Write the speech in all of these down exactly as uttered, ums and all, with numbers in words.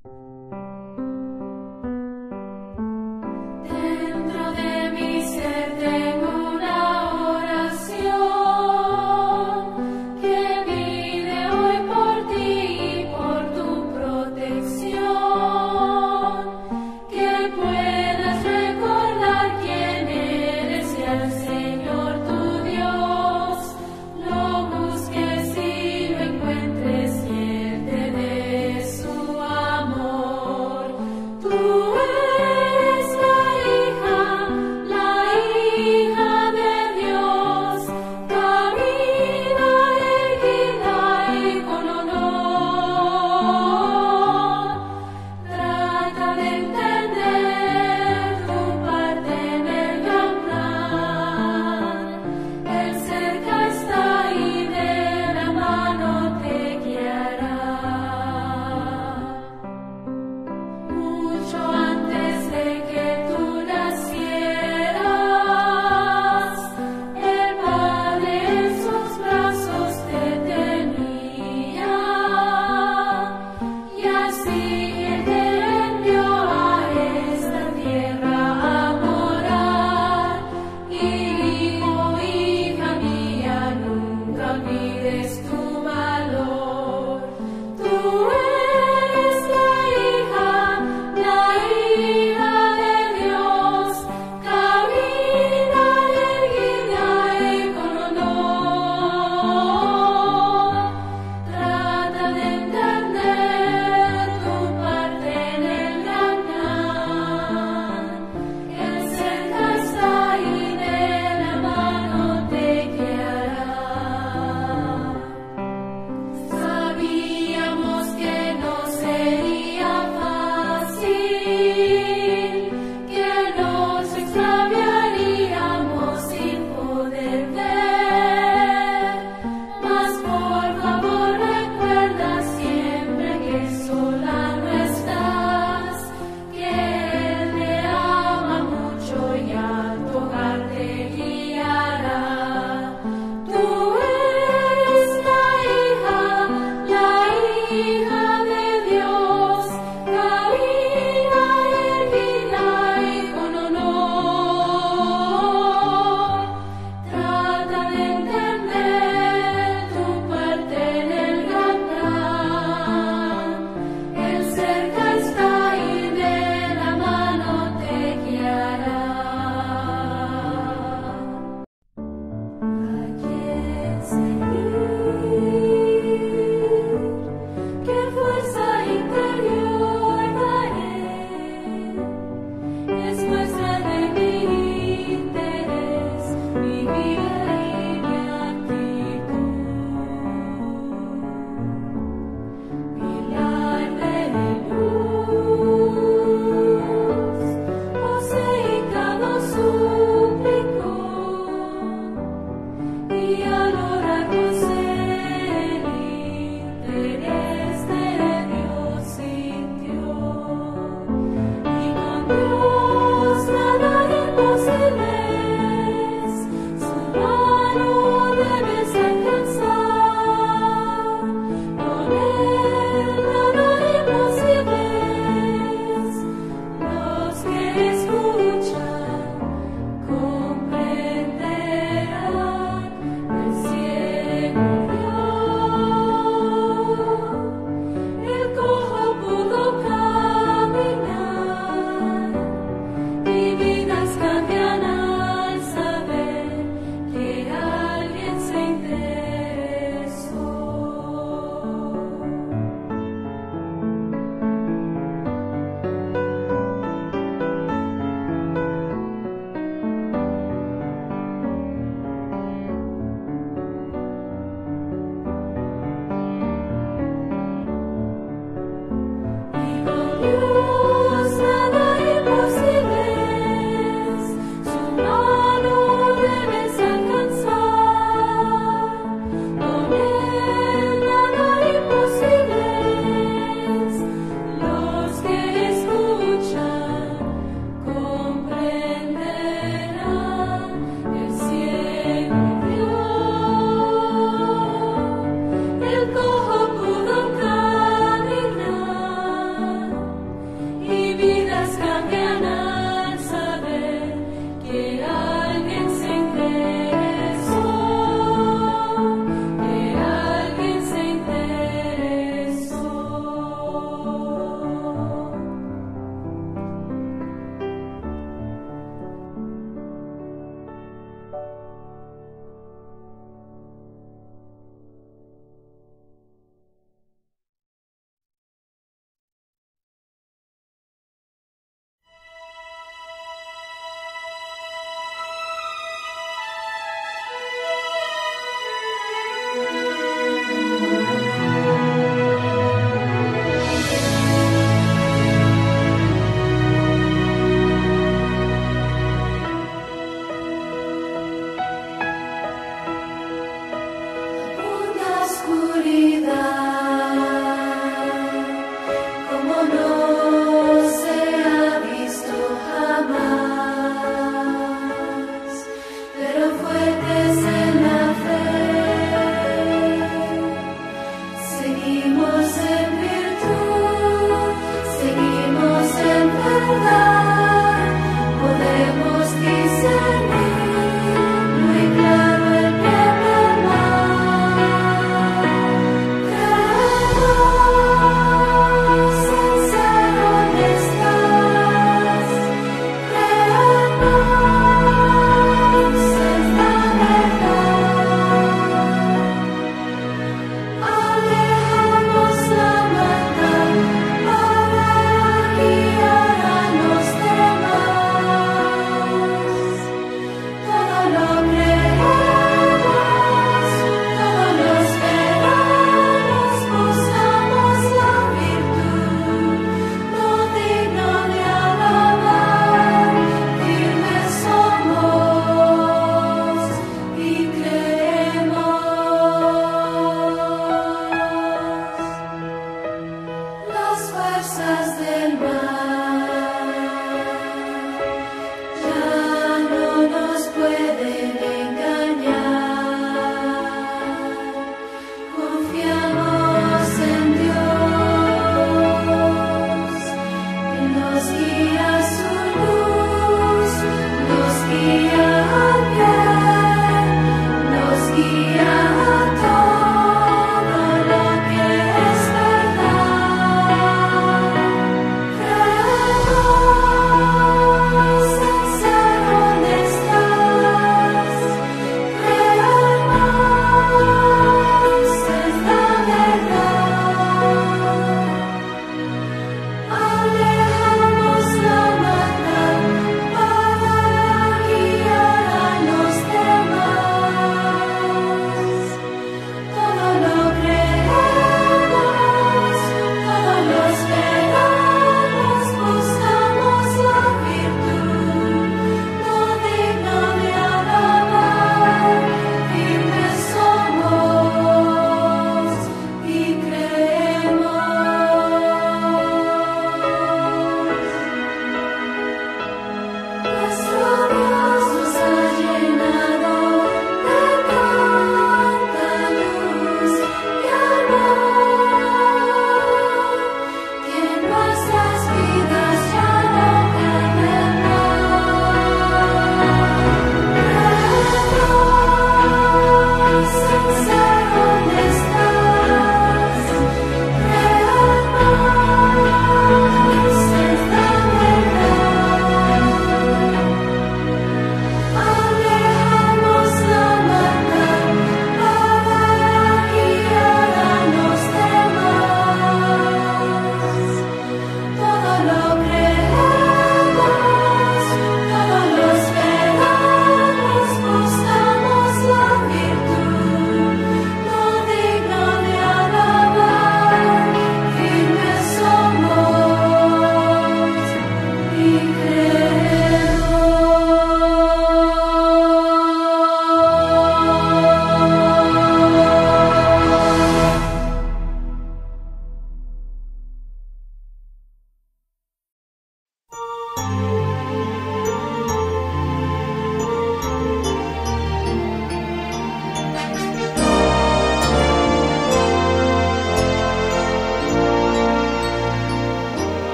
Dentro de mi ser tengo una oración que pide hoy por ti y por tu protección, que puedas recordar quién eres y al Señor tu Dios lo busques y lo encuentres y Él te dé su amor.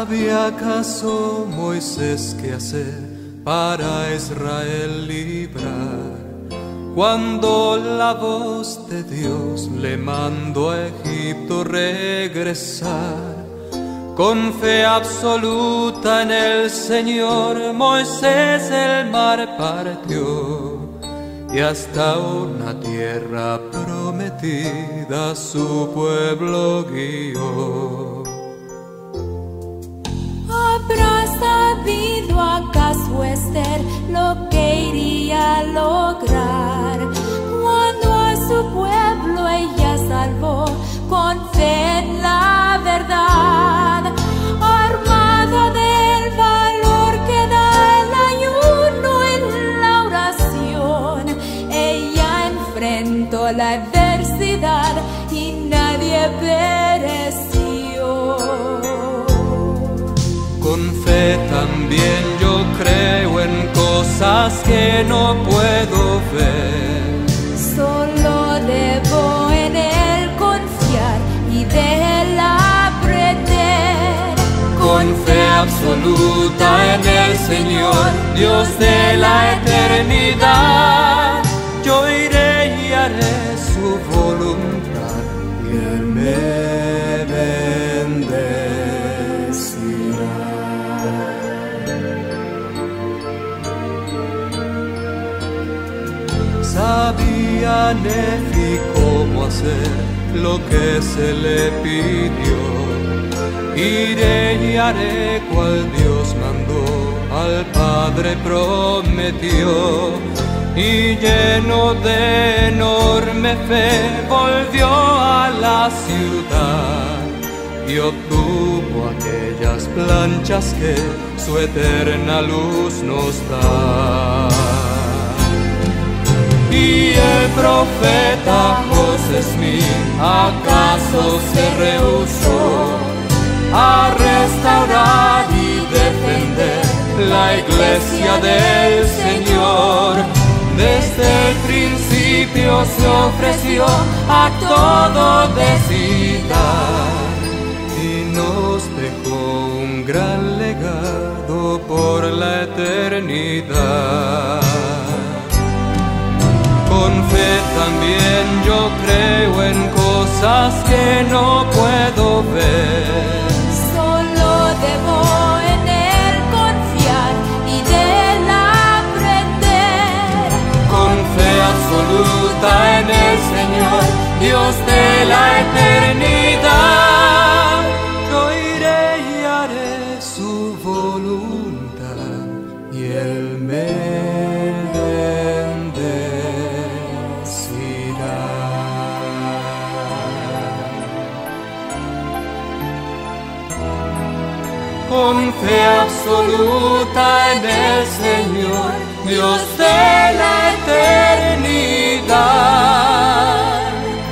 ¿Sabía acaso Moisés qué hacer para Israel librar? Cuando la voz de Dios le mandó a Egipto regresar, con fe absoluta en el Señor, Moisés el mar partió y hasta una tierra prometida su pueblo guió. ¿Habrá sabido acaso Esther lo que iría a lograr cuando a su pueblo ella salvó con fe en la verdad? Armada del valor que da el ayuno en la oración, ella enfrentó la adversidad y nadie pereció. Con fe también yo creo en cosas que no puedo ver. Solo debo en Él confiar y de Él aprender. Con fe absoluta en el Señor, Dios de la eternidad, yo iré y haré su voluntad y Él me bendecirá. Sabía Nefi cómo hacer lo que se le pidió. Iré y haré cual Dios mandó, al Padre prometió. Y lleno de enorme fe volvió a la ciudad y obtuvo aquellas planchas que su eterna luz nos da. Y el profeta José Smith acaso se rehusó a restaurar y defender la iglesia del Señor. Desde el principio se ofreció a todo descitar y nos dejó un gran legado por la eternidad. Con fe también yo creo en cosas que no puedo ver. Solo debo en Él confiar y de Él aprender. Con fe absoluta en el Señor, Dios de la eternidad, yo iré y haré su voluntad y Él me con fe absoluta en el Señor, Dios de la eternidad.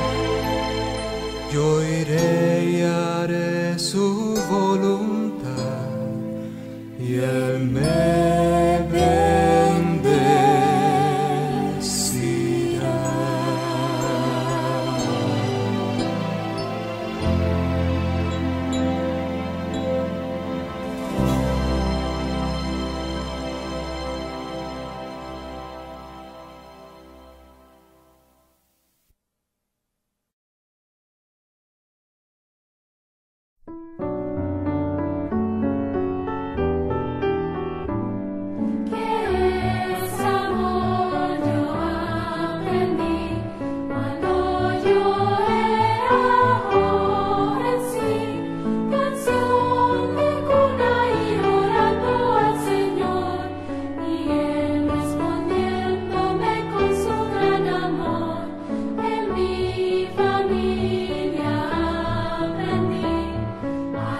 Yo iré y haré su voluntad y Él me bendecirá. Familia aprendí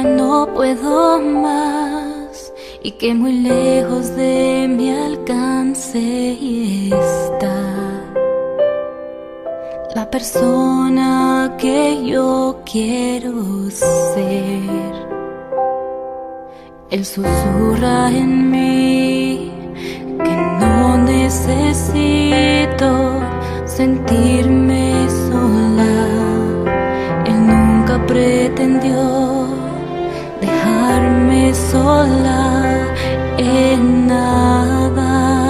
ya no puedo más y que muy lejos de mi alcance está la persona que yo quiero ser. Él susurra en mí que no necesito sentirme sola. Él nunca pretendió dejarme sola en nada.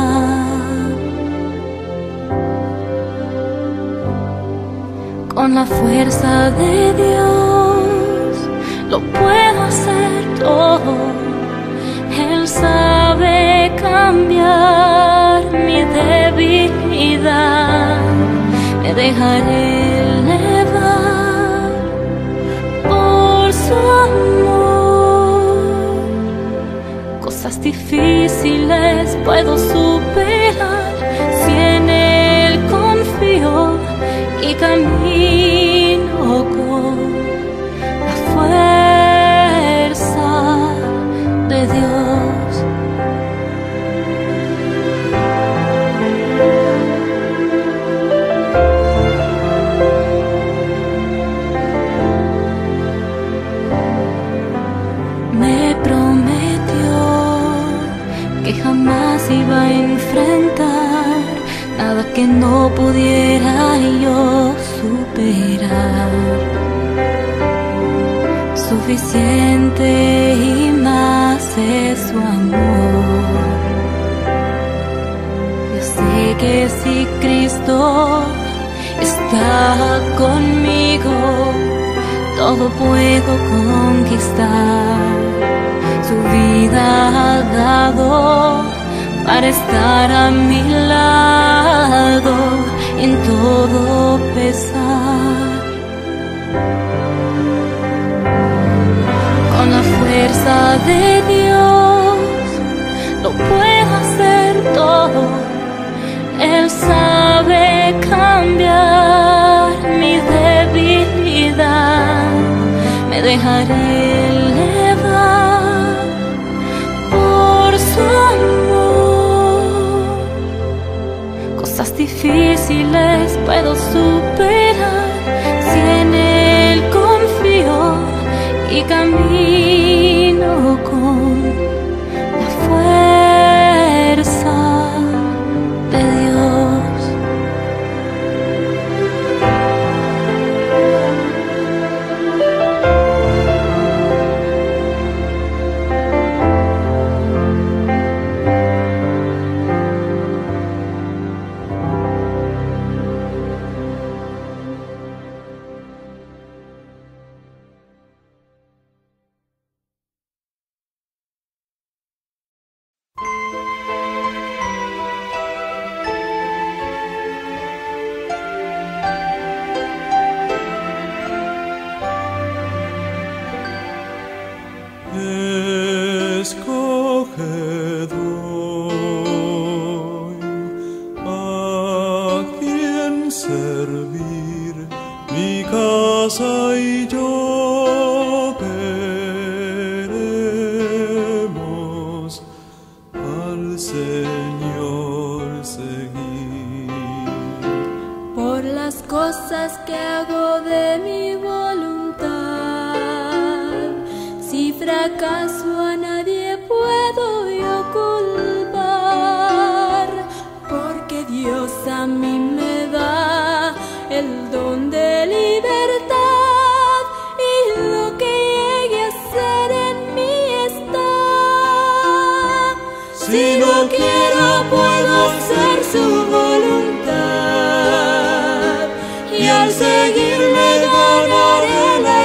Con la fuerza de Dios lo puedo hacer todo. Él sabe cambiar mi debilidad. Me dejaré elevar por su amor. Cosas difíciles puedo superar si en Él confío y camino con la fuerza de Dios. Me prometió que jamás iba a enfrentar nada que no pudiera yo superar. Suficiente y más es su amor. Yo sé que si Cristo está conmigo, todo puedo conquistar. Su vida ha dado para estar a mi lado en todo pesar. Con la fuerza de Dios lo puedo hacer todo. Él sabe cambiar mi debilidad. Me dejaré elevar por su amor. Cosas difíciles puedo superar si en Él confío y camino con la fuerza de Dios. Escoged hoy a quien servir, mi casa y yo queremos al Señor seguir. Por las cosas que hago de mi voluntad, si fracaso a nadie puedo yo culpar, porque Dios a mí me da el don de libertad y lo que llegue a ser en mí está. Si no quiero puedo hacer su voluntad y al seguirle ganaré la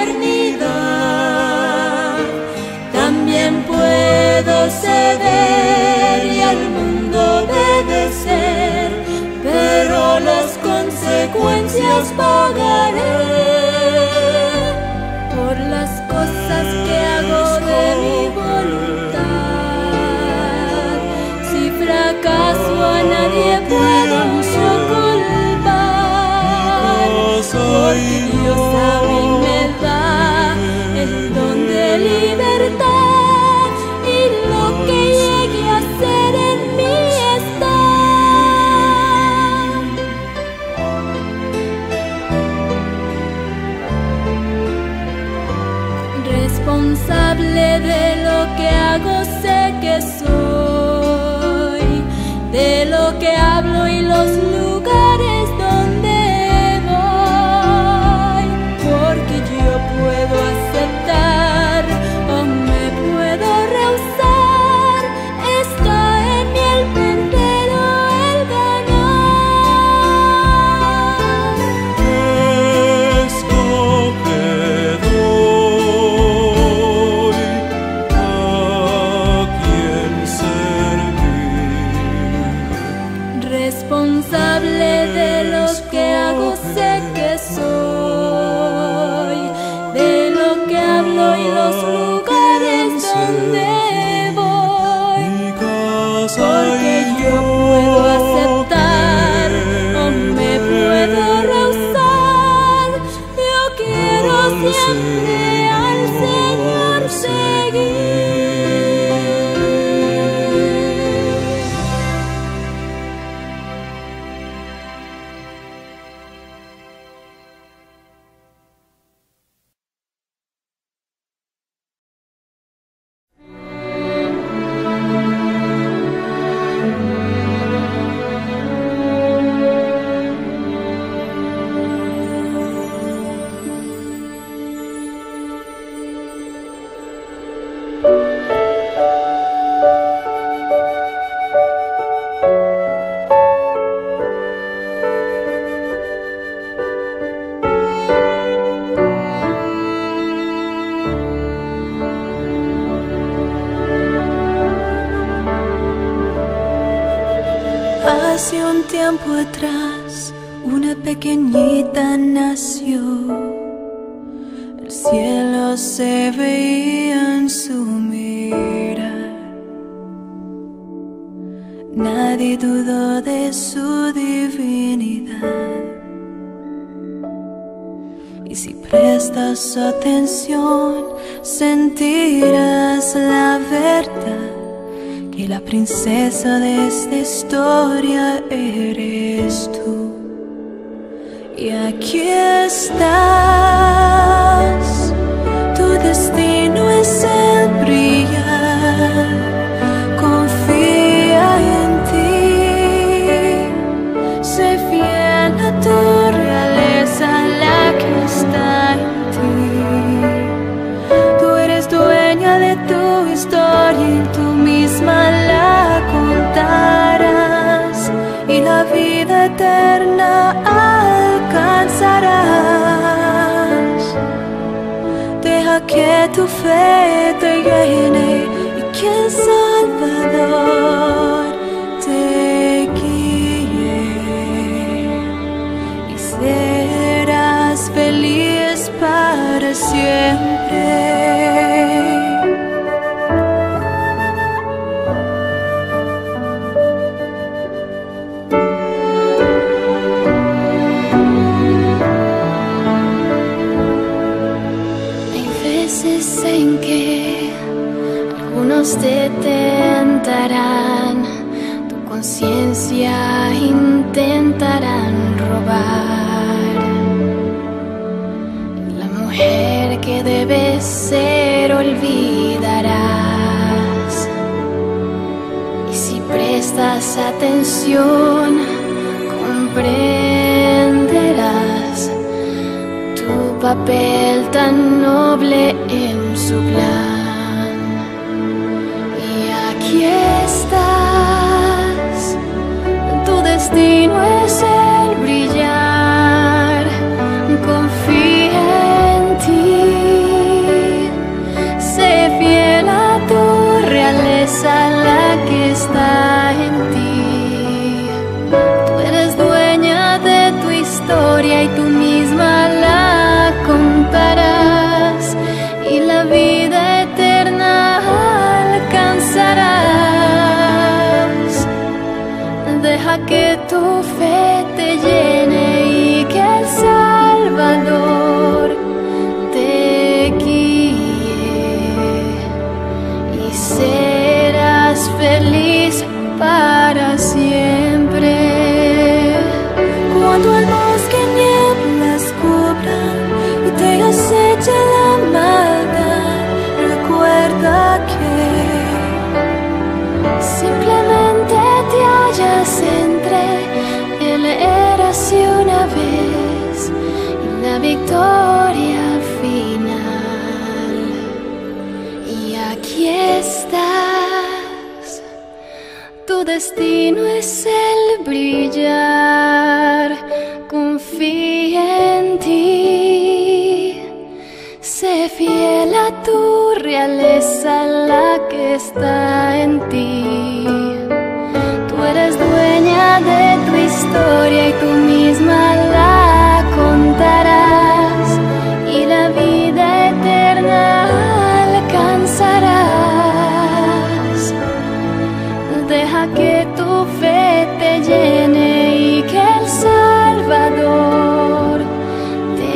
eternidad. También puedo ceder y al mundo obedecer, pero las consecuencias pagaré por las cosas que hago de mi voluntad. Si fracaso a nadie puedo yo culpar, porque Dios a mí me da el don de responsable de lo que hago, sé que soy, de lo que hablo y los lugares donde voy, porque yo puedo aceptar o me puedo rehusar, está en mí el perder o el ganar. Escoge doy a quien servir. Responsable de lo que hago, sé que soy, de lo que hablo y los lugares donde voy, porque yo puedo aceptar o me puedo rehusar. Yo quiero siempre al Señor seguir. Hace un tiempo atrás, una pequeñita nació. El cielo se veía en su mirar. Nadie dudó de su divinidad. Y si prestas atención, sentirás la verdad, que la princesa de esta historia eres tú. Y aquí estás, tu destino es el brillar. Confía en ti, sé fiel a tu realeza, la que está en ti. Tú eres dueña de tu historia y tú misma la contarás, y la vida eterna alcanzarás. Deja que tu fe te llene y que el Salvador te guíe, y serás feliz para siempre. En que algunos te tentarán, tu conciencia intentarán robar. La mujer que debes ser olvidarás, y si prestas atención comprenderás tu papel tan noble en su plan. Y aquí estás, tu destino es el brillar. Confía en ti, sé fiel a tu realeza, la que está en ti. Tú eres dueña de tu historia y tú misma la contarás, y la vida eterna alcanzarás. Deja que tu fe te llene y que el Salvador te guíe, y serás feliz para siempre. Cuando el bosque nieblas cubran y te aceche la maldad, recuerda victoria final. Y aquí estás, tu destino es el brillar. Confía en ti, sé fiel a tu realeza, la que está en ti. Tú eres dueña de tu historia y tú misma la contarás, y la vida eterna alcanzarás. Deja que tu fe te llene y que el Salvador te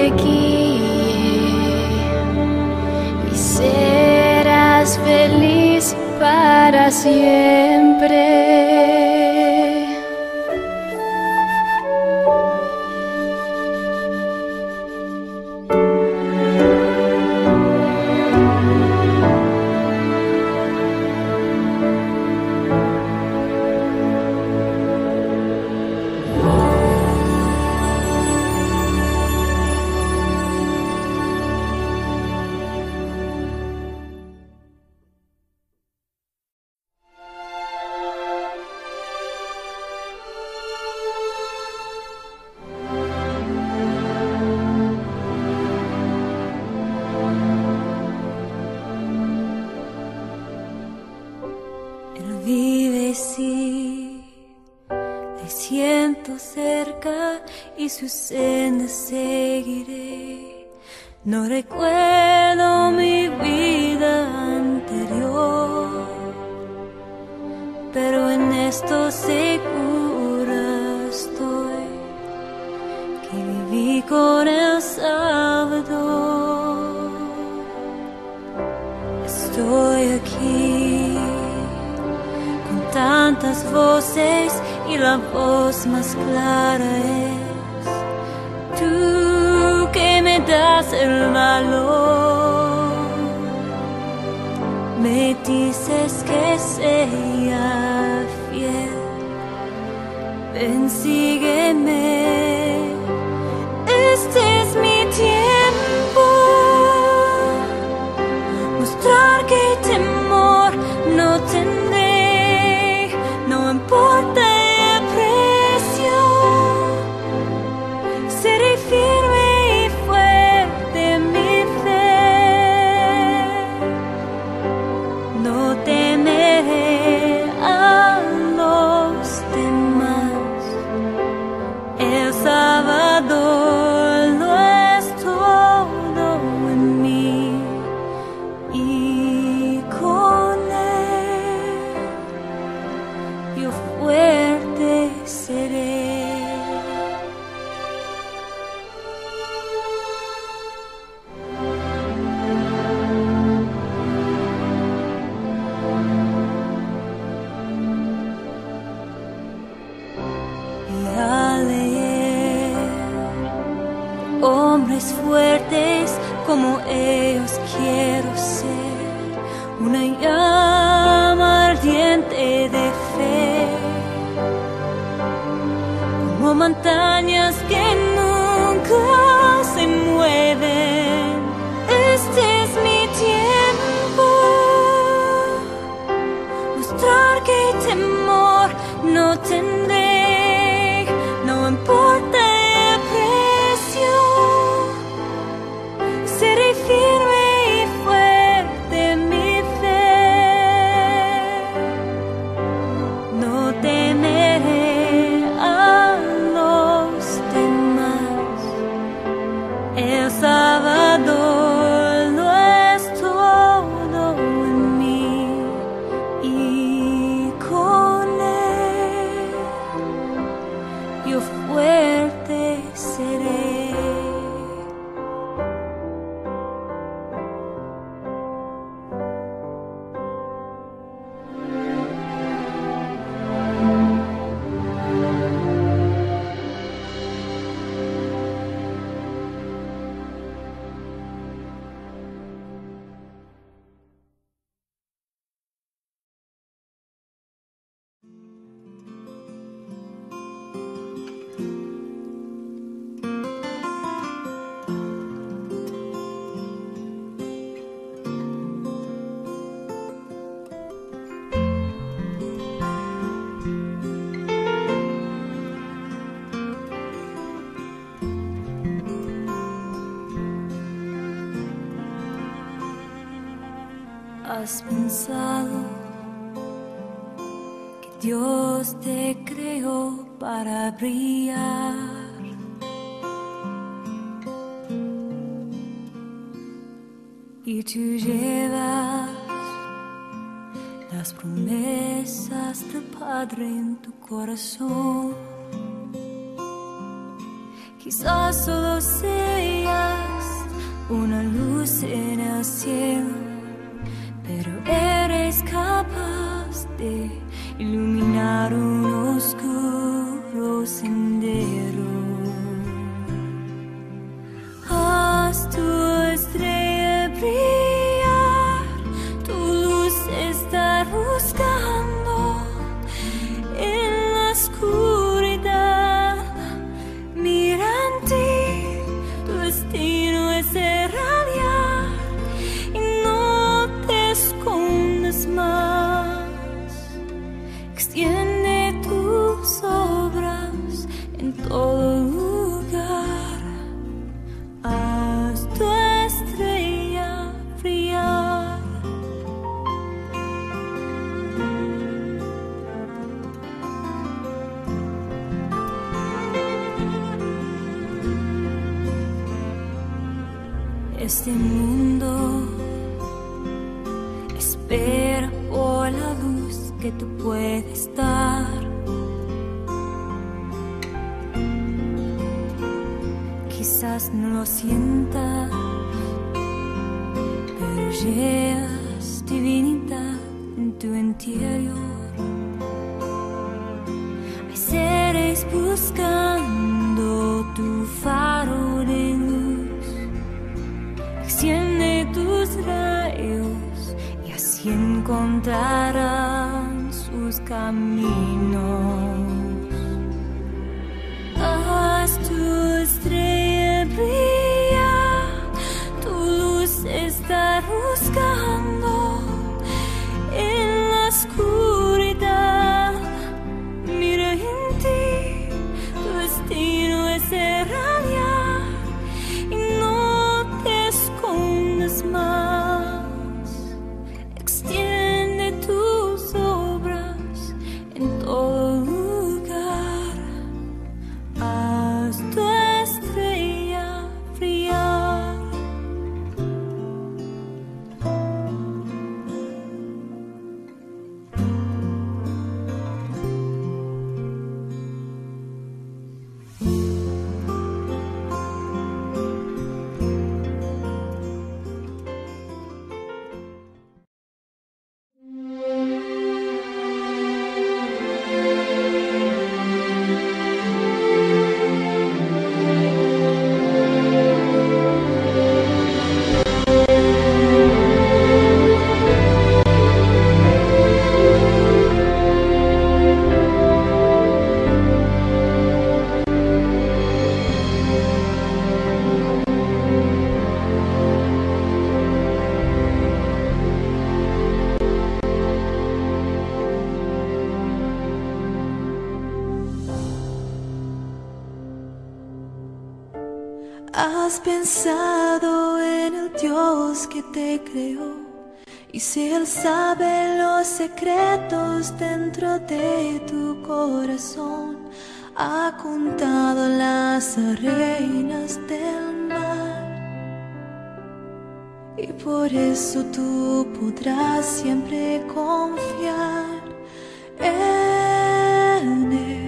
guíe, y serás feliz para siempre. Y sus sendas seguiré. No recuerdo mi vida anterior, pero en esto segura estoy que viví con el Salvador. Estoy aquí con tantas voces y la voz más clara es tú, que me das el valor. Me dices que sea fiel. Ven, sígueme. Este es mi tiempo. Mostrar que temor no tendré. No importa el precio. Seré firme y fuerte en mi fe. No temeré a los demás. El Salvador lo es todo en mí, y con él yo fuerte seré. Hombres fuertes como ellos quiero ser, una llama ardiente de fe, como montañas que nunca se mueven. Este es mi tiempo, mostrar que temor no tendré, no importa el precio. Seré firme y fuerte en mi fe. No temeré a los demás. El Salvador lo es todo en mí, y con él ¿Has pensado que Dios te creó para brillar? Y tú llevas las promesas del Padre en tu corazón. Quizás solo seas una luz en el cielo, pero eres capaz de iluminar un oscuro sendero. Haz tu estrella brillar, tu luz está buscando en la oscuridad. Mira en ti, tu destino es irradiar y no te escondas más. Extiende tus obras en todo lugar. Haz tu estrella brillar. Este mundo espera por la luz que tú puedes dar. Quizás no lo sientas, pero llevas divinidad en tu interior. Hay seres buscando tu faro de luz. Extiende tus rayos y así encontrarán sus caminos. Haz tu estrella brillar, tu luz está buscando en la oscuridad. Mira en ti, tu destino es irradiar y no te escondas más. Extiende tus obras en todo lugar. Haz tu estrella brillar. ¿Has pensado en el Dios que te creó? Y si Él sabe los secretos dentro de tu corazón, ha contado las arenas del mar. Y por eso tú podrás siempre confiar en Él.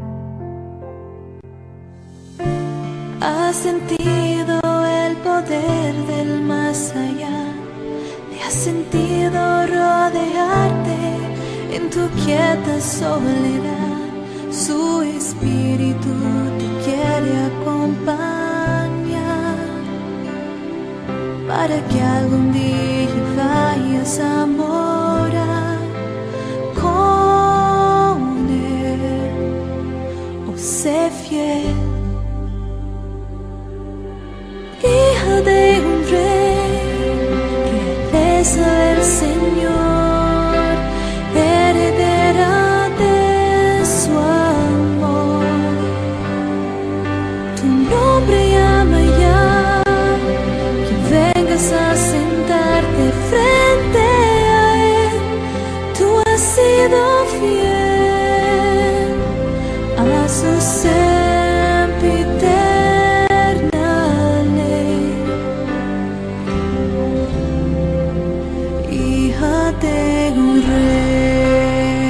¿Has sentido el poder del más allá? ¿Le has sentido rodearte en tu quieta soledad? Su espíritu te quiere acompañar para que algún día vayas a morar con Él. Oh, sé fiel, hija de un rey, realeza del Señor, heredera de su amor. Tu nombre llama ya, que vengas a sentarte frente a de un rey.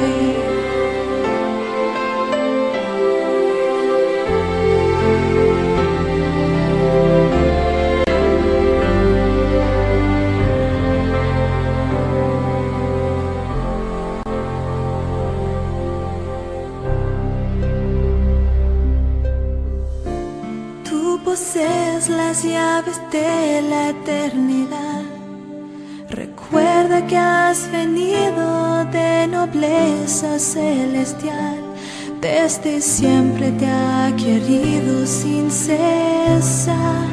Tú posees las llaves de la eternidad. Recuerda que has venido de nobleza celestial. Desde siempre te ha querido sin cesar,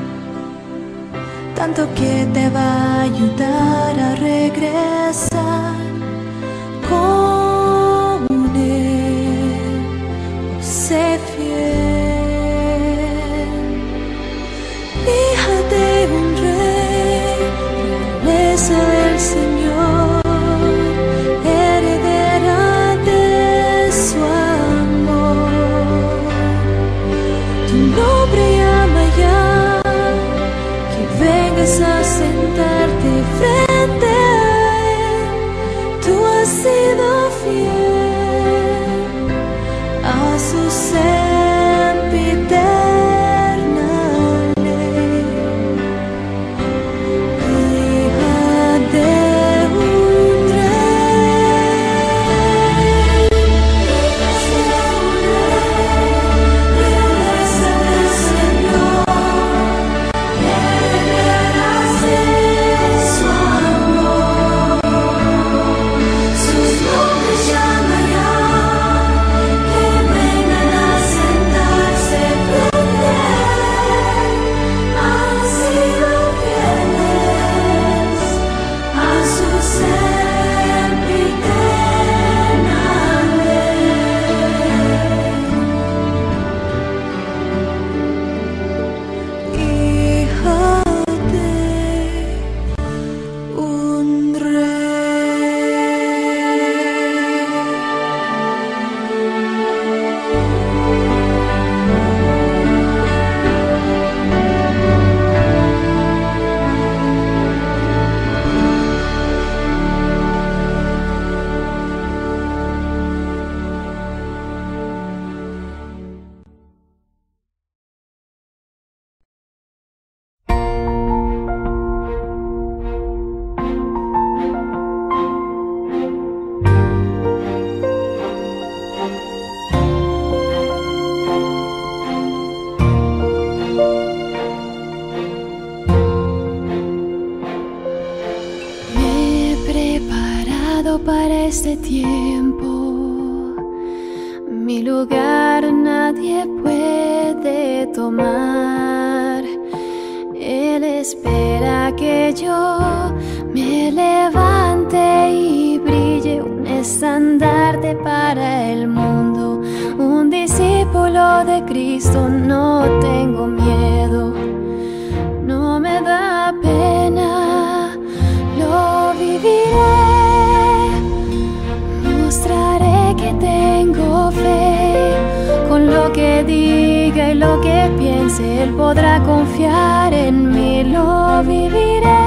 tanto que te va a ayudar a regresar con él. Sé fiel, hija de un rey, realeza del Señor, heredera de su amor. Tu nombre llama ya, que vengas a sentarte frente a él. Tú has sido fiel a su sempiterna ley. Hija de un rey, realeza del Señor, heredarás de su amor. Sus nombres llama ya, que vengan a sentarse frente a él. Han sido fieles a su sempiterna ley. Hija de un rey. Me he preparado para este tiempo. Mi lugar nadie puede tomar. Él espera que yo me levante y brille, un estandarte para el mundo, un discípulo de Cristo. No tengo miedo, no me da pena, lo viviré. Mostraré que tengo fe, con lo que diga y lo que piense, Él podrá confiar en mí. Lo viviré,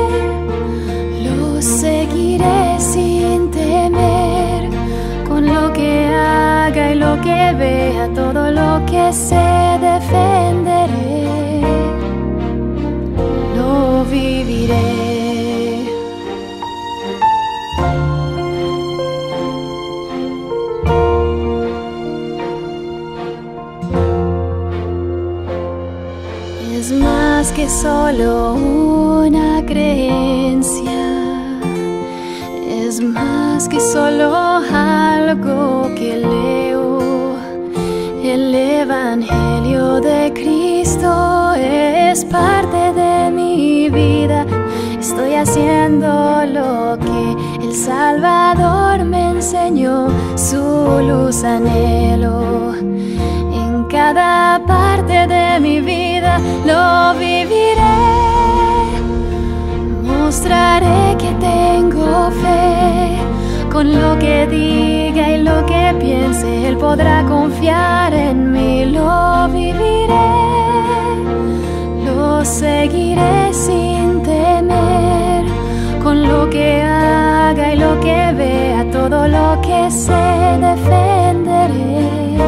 lo seguiré sin temer, con lo que haga y lo que vea, todo lo que sé defenderé. Lo viviré. Es más que solo una creencia, es más que solo algo que leo. El Evangelio de Cristo es parte de mi vida. Estoy haciendo lo que el Salvador me enseñó, su luz anhelo. En cada parte de mi vida lo viviré. Mostraré que tengo fe, con lo que diga y lo que piense, Él podrá confiar en mí. Lo viviré, lo seguiré sin temer, con lo que todo lo que sé defenderé,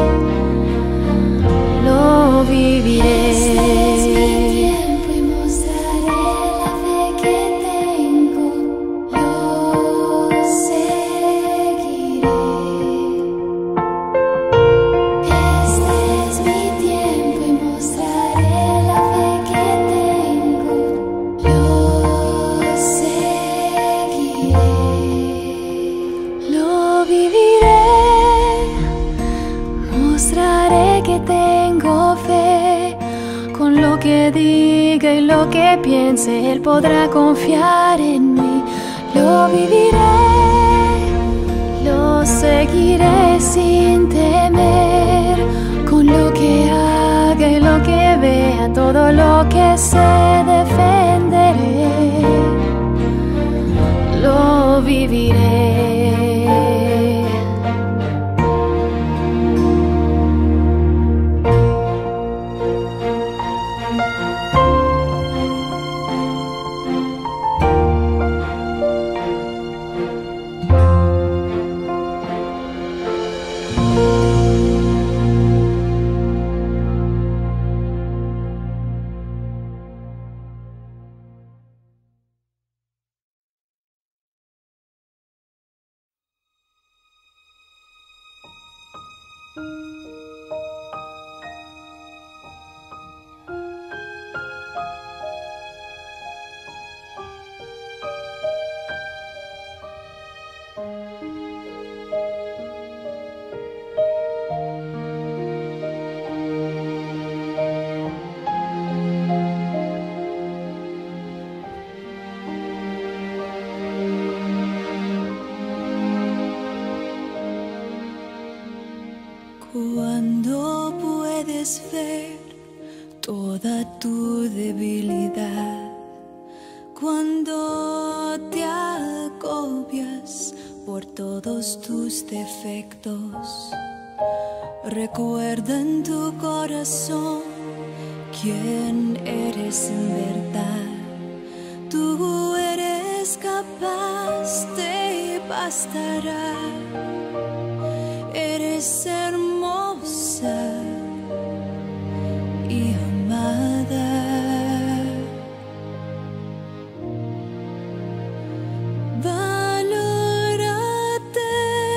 lo viviré. Este es mi tiempo y mostraré la fe que tengo, lo seguiré. Este es mi tiempo y mostraré la fe que tengo, lo seguiré. Lo viviré, mostraré que tengo fe. Con lo que diga y lo que piense, Él podrá confiar en mí. Lo viviré, lo seguiré sin temer. Con lo que haga y lo que vea, todo lo que sé defenderé, lo viviré. Cuando puedes ver toda tu debilidad, cuando te agobias por todos tus defectos, recuerda en tu corazón quién eres en verdad. Tú eres capaz, te bastará. Eres hermosa y amada. Valórate,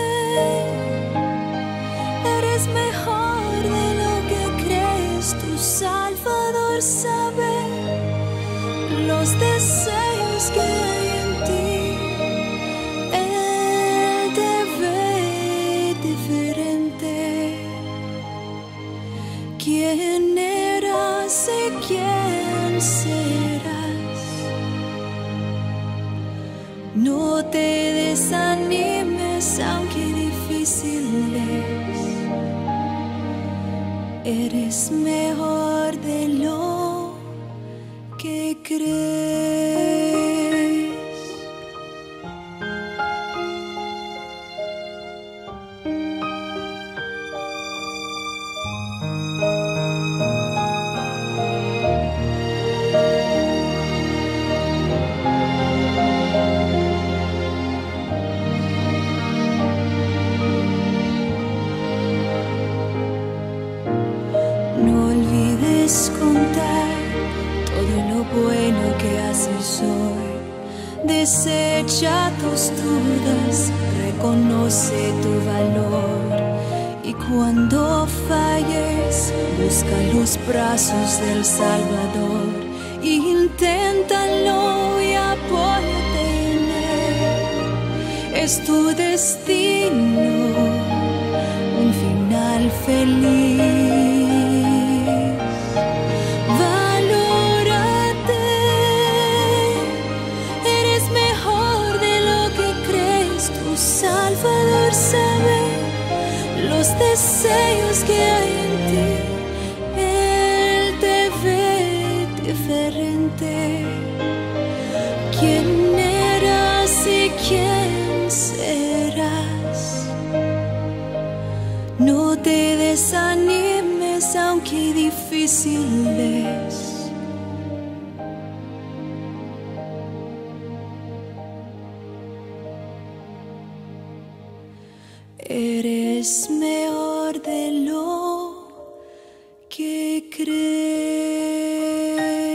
eres mejor de lo que crees. Tu Salvador sabe los deseos que hay en ti. Él te ve diferente. ¿Quién eras y quién serás? No te desanimes aunque difícil es. Eres mejor de lo que crees. No olvides contar todo lo bueno que haces hoy. Desecha tus dudas, reconoce tu valor. Y cuando falles, busca los brazos del Salvador. Inténtalo y apóyate en Él. Es tu destino, un final feliz. Valórate, eres mejor de lo que crees. Tu Salvador sabe los deseos que hay en ti. Él te ve diferente. ¿Quién eras y quién serás? No te desanimes aunque difícil es. Eres mejor de lo que crees.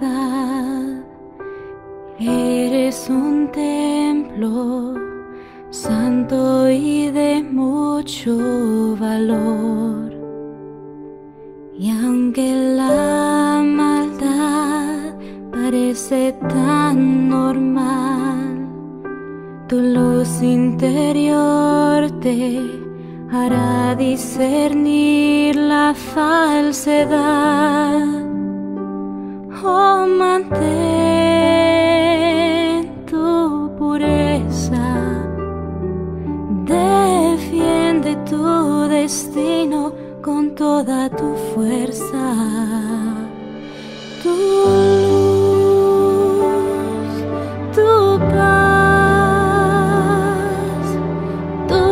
eternidad. Eres un templo santo y de mucho valor. Y aunque la maldad parece tan normal, tu luz interior te hará discernir la falsedad. Oh, mantén tu pureza, defiende tu destino con toda tu fuerza. Tu luz, tu paz, tu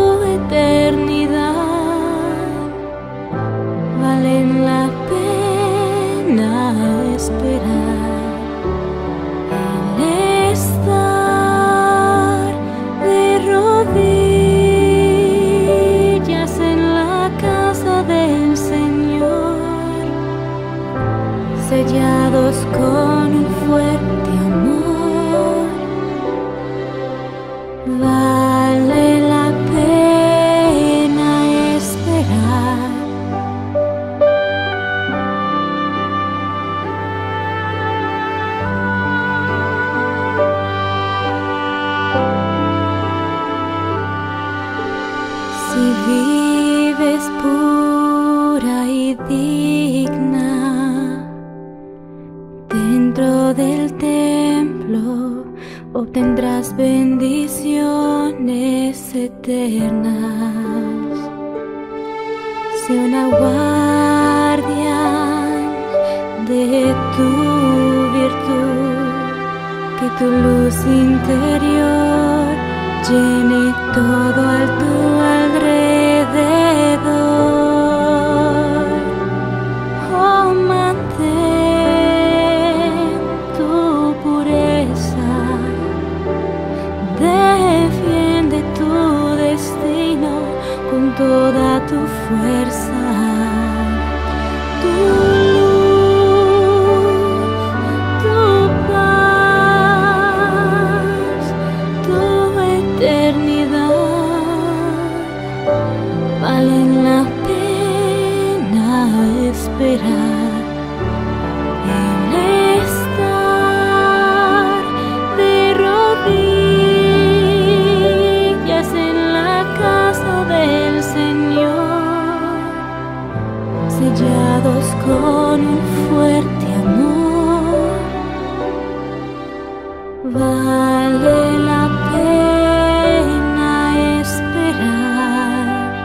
eternidad valen la pena esperar. El estar de rodillas en la casa del Señor, sellados con un fuerte amor, vale la pena esperar. Si vives pura y digna dentro del templo, obtendrás bendiciones eternas. Sé una guardián de tu virtud, que tu luz interior llene todo a tu alrededor. Oh, mantén tu pureza, defiende tu destino con toda tu fuerza. Tu luz, tu paz, tu eternidad valen la pena esperar. El estar de rodillas en la casa del Señor, sellados con un fuerte amor, vale la pena esperar.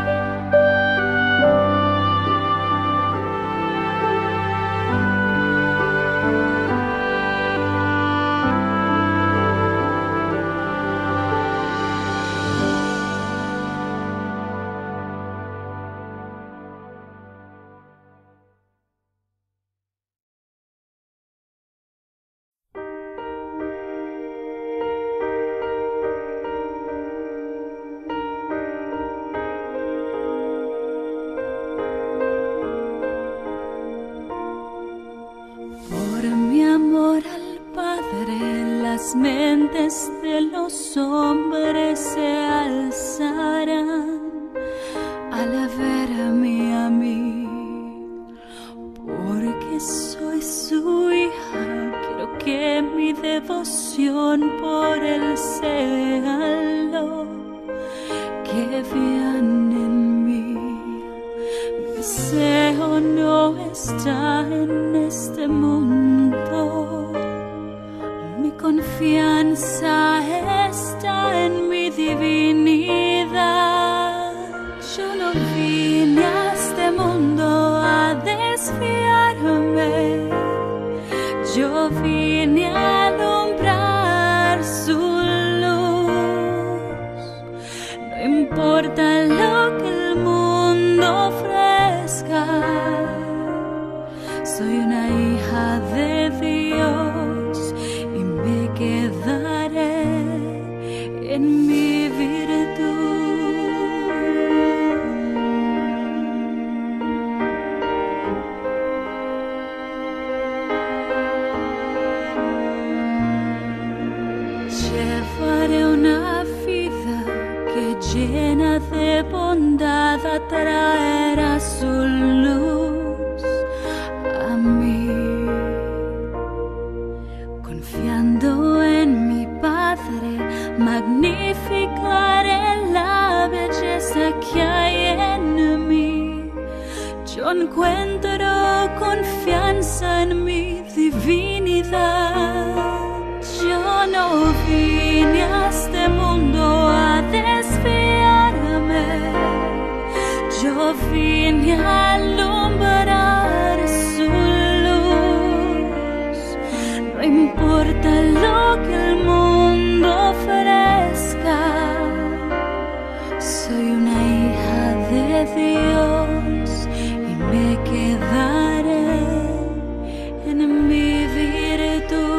Por mi amor al Padre, las mentes de los hombres se alzarán al verme a mí. Porque soy su hija, quiero que mi devoción por él sea lo que vean en mí. Mi deseo no está en este mundo, mi confianza está en mi divinidad. Yo no vine a este mundo a desviarme, yo vine a alumbrar su luz. No importa lo que el mundo ofrezca, soy una hija de Dios y me quedaré en mi virtud. encuentro confianza en mi divinidad. Yo no vine a este mundo a desviarme, yo vine a alumbrar su luz. No importa lo que el mundo ofrezca, soy una hija de Dios y me quedaré en mi virtud.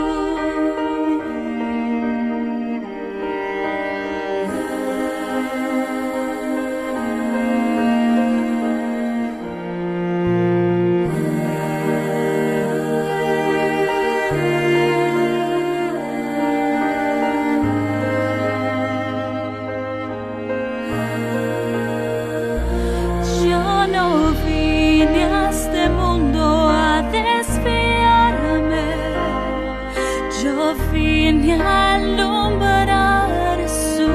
Vine a alumbrar su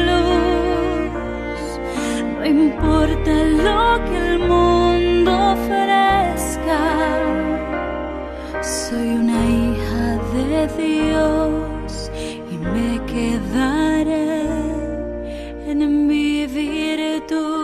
luz. No importa lo que el mundo ofrezca, soy una hija de Dios y me quedaré en mi virtud.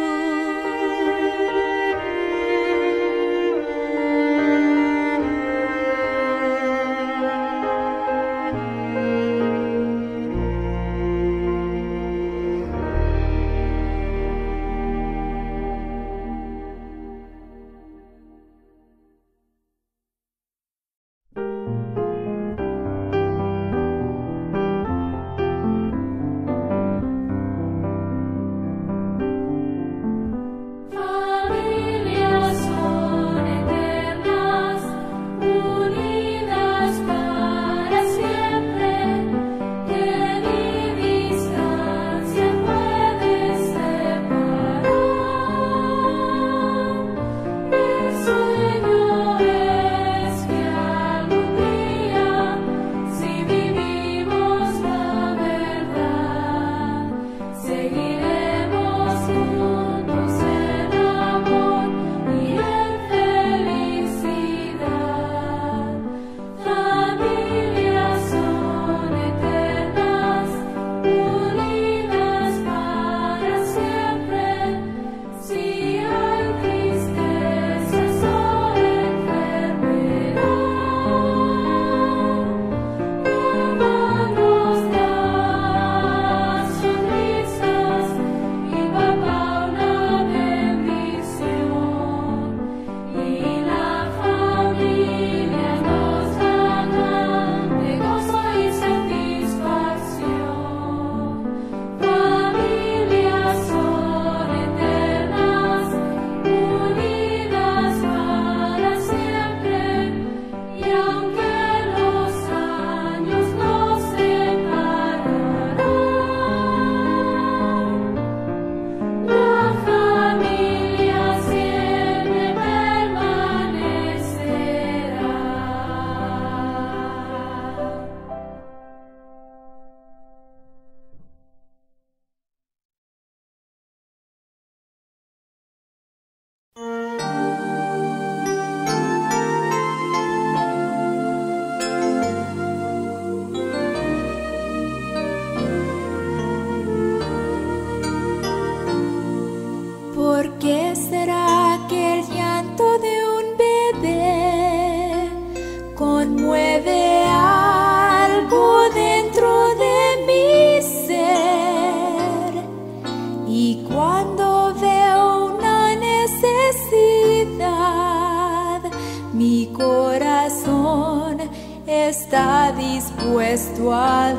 está dispuesto a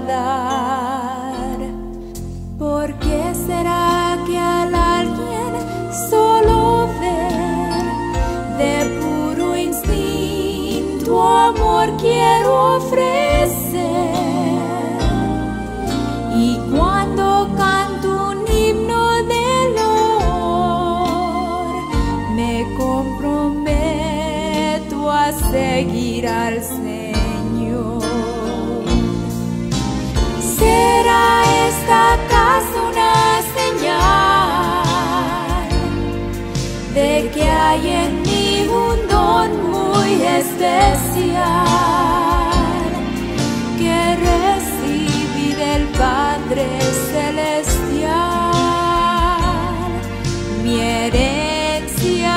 dar. ¿Por qué será que al alguien solo ver de puro instinto amor quiero ofrecer? Y cuando canto un himno del amor, me comprometo a seguir al Señor. ¿Será esta acaso una señal de que hay hay en mí un don muy especial que recibí del Padre Celestial, mi herencia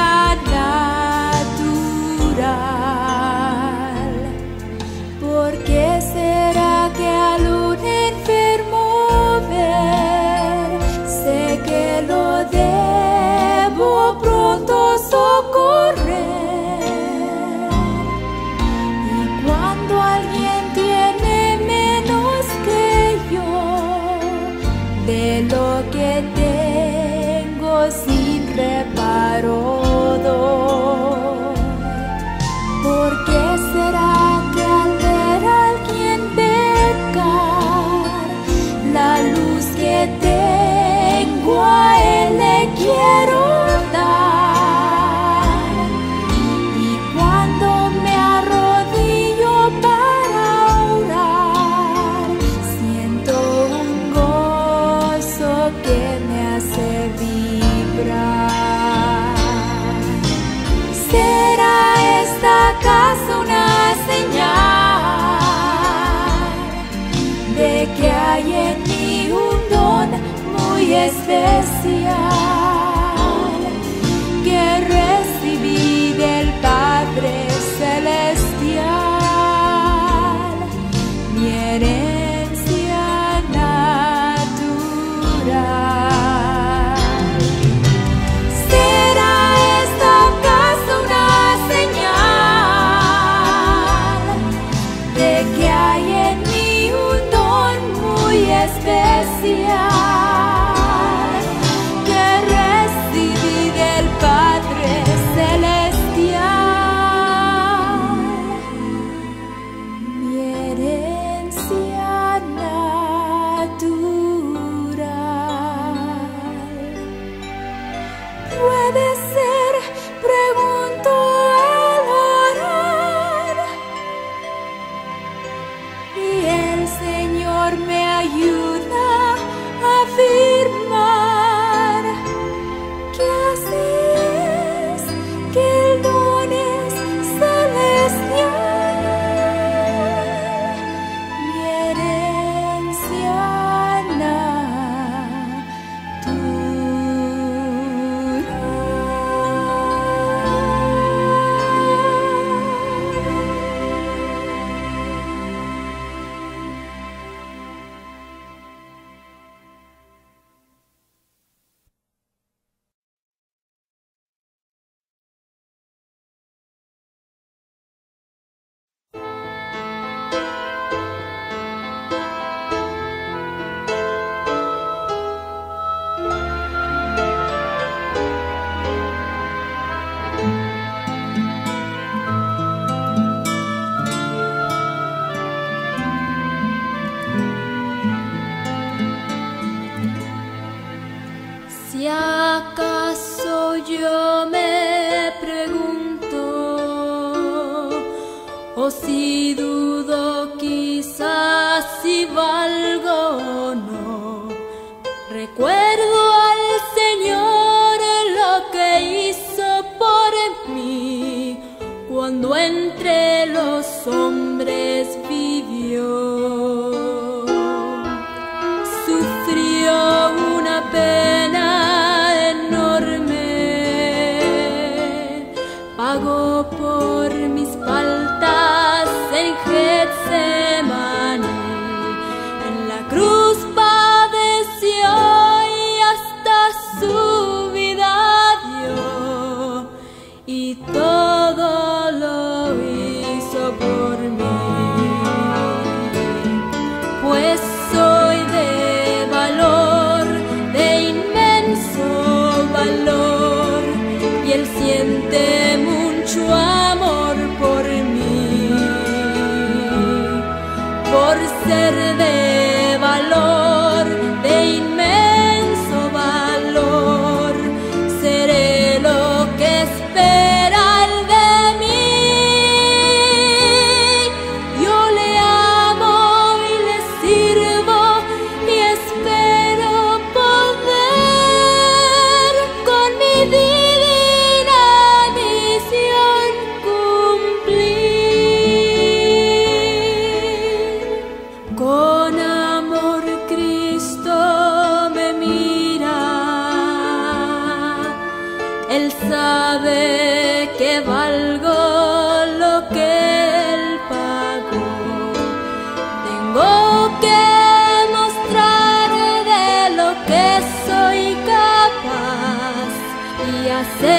natural. ¿Por qué será que al un enfermo ver, sé que lo debo pronto socorrer? Y cuando alguien tiene menos que yo, de lo que tengo sin reparo doy. ¿Por qué será que al ver a alguien pecar, la luz que tengo a él le quiero dar? Y cuando me arrodillo para orar, siento un gozo que me hace vibrar. ¿Será esta acaso una señal de que hay en mí un don muy especial que recibí del Padre Celestial, mi herencia natural? ¿Será esta acaso una señal de que hay en mí un don muy especial que recibí del Padre Celestial, mi herencia natural? Puede ser, pregunto al orar, y el Señor me ayuda a afirmar que así es, que el don es celestial, mi herencia Si acaso yo me pregunto, o si dudo quizás si valgo o no, recuerdo al Señor lo que hizo por mí cuando entre los hombres vivió. Sufrió una pena enorme, pagó por mis faltas en Getsemaní, en la cruz padeció y hasta su vida dio, y todo lo hizo por mí. Pues soy de valor, de inmenso valor, y él siente mucho amor por mí. Por ser de valor, de inmenso valor, seré lo que espera él de mí. Yo le amo y le sirvo y espero poder con mi divina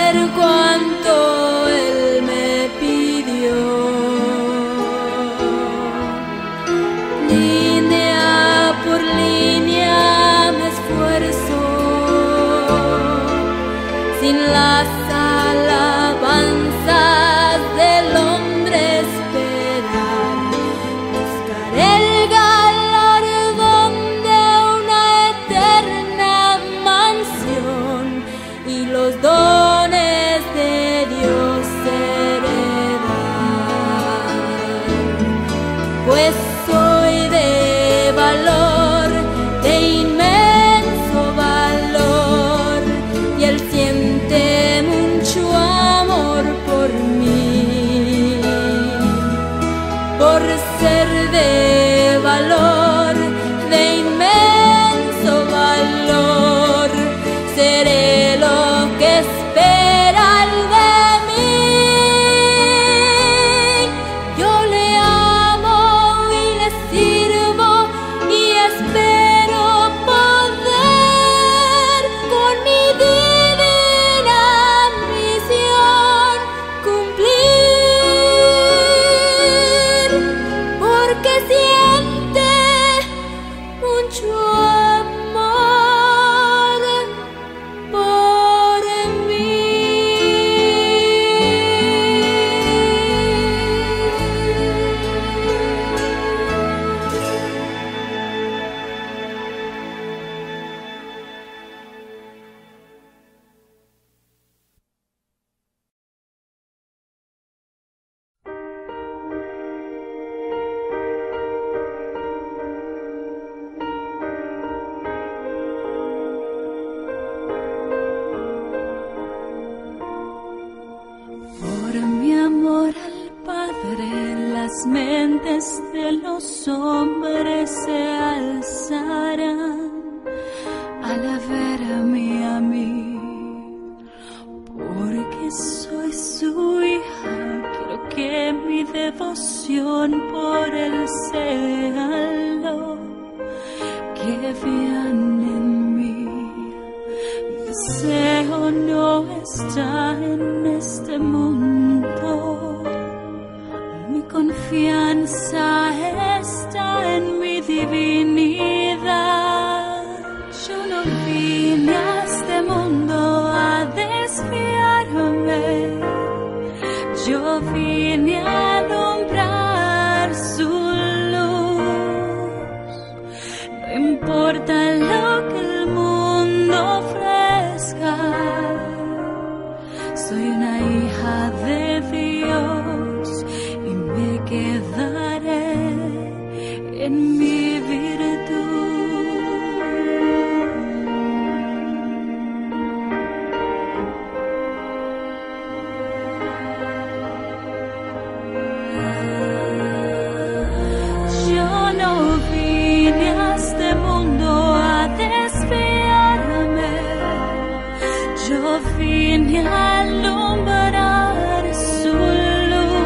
hacer cuanto Él me pidió. Línea por línea me esfuerzo, sin las alabanzas del hombre esperar. Buscaré el galardón de una eterna mansión y los dones de Dios heredar. Pues soy de valor, de inmenso valor, y Él siente mucho amor por mí. Por ser de valor, de inmenso valor, seré lo que espera Él de mí. Yo le amo y le sirvo y espero poder con mi divina misión cumplir, porque siente mucho amor por mí. Por mi amor al Padre, las mentes de los hombres se alzarán al verme a mí. Porque soy su hija, quiero que mi devoción por Él sea lo que vean en mí. Mi deseo no está en este mundo, mi confianza está en mi divinidad. Yo no vine a este mundo a desviarme, yo vine a alumbrar su luz. No importa lo que el mundo ofrezca, soy una hija de Dios y me quedaré en mi virtud. Yo no vine a este mundo a desviarme, yo vine a alumbrar su luz.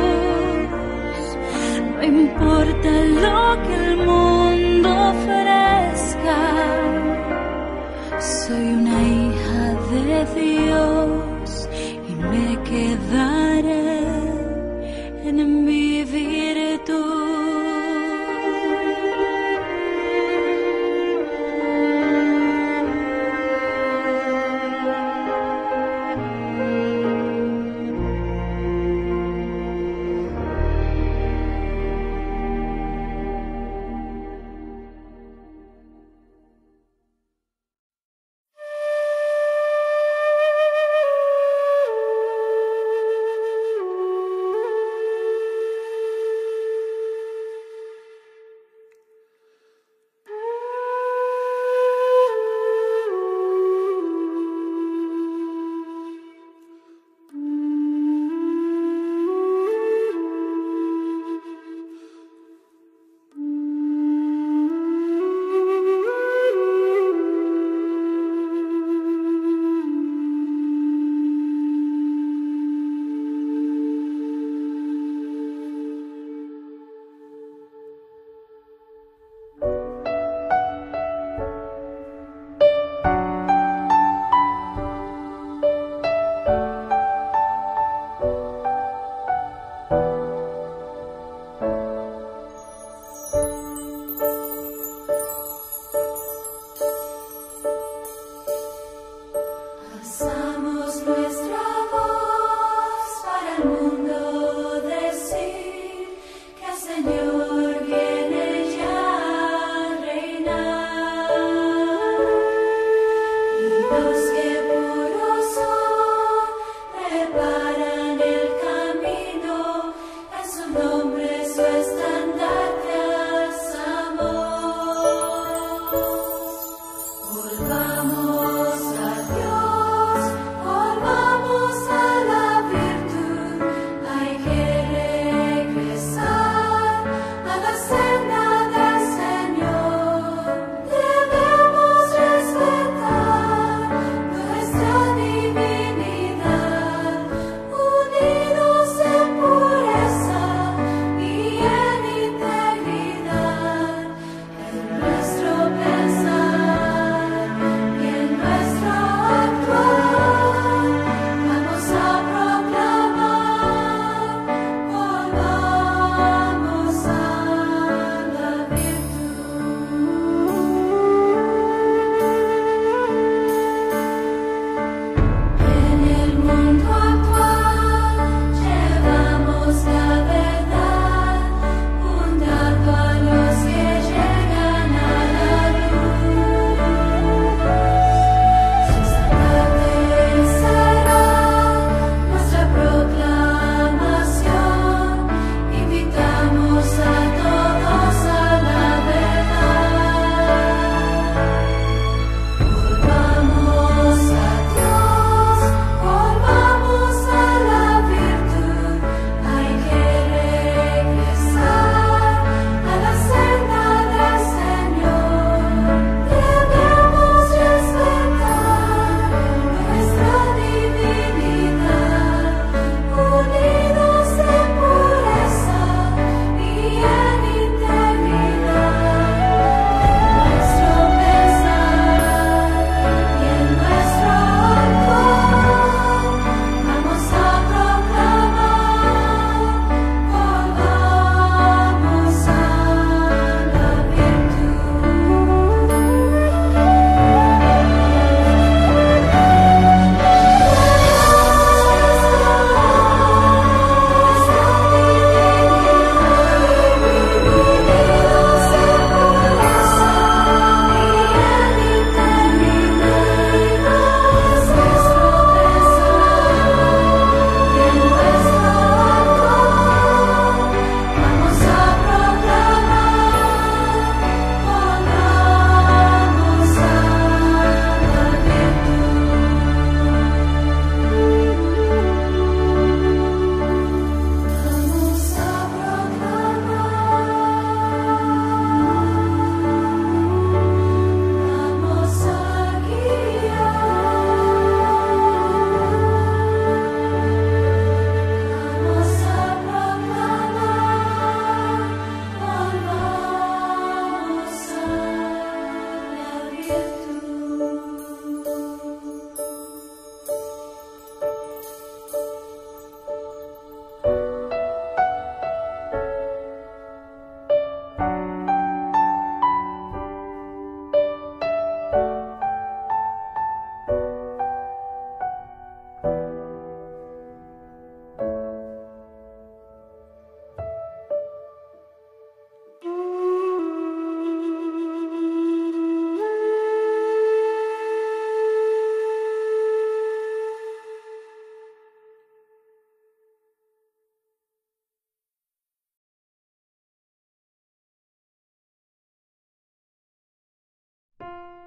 Thank you.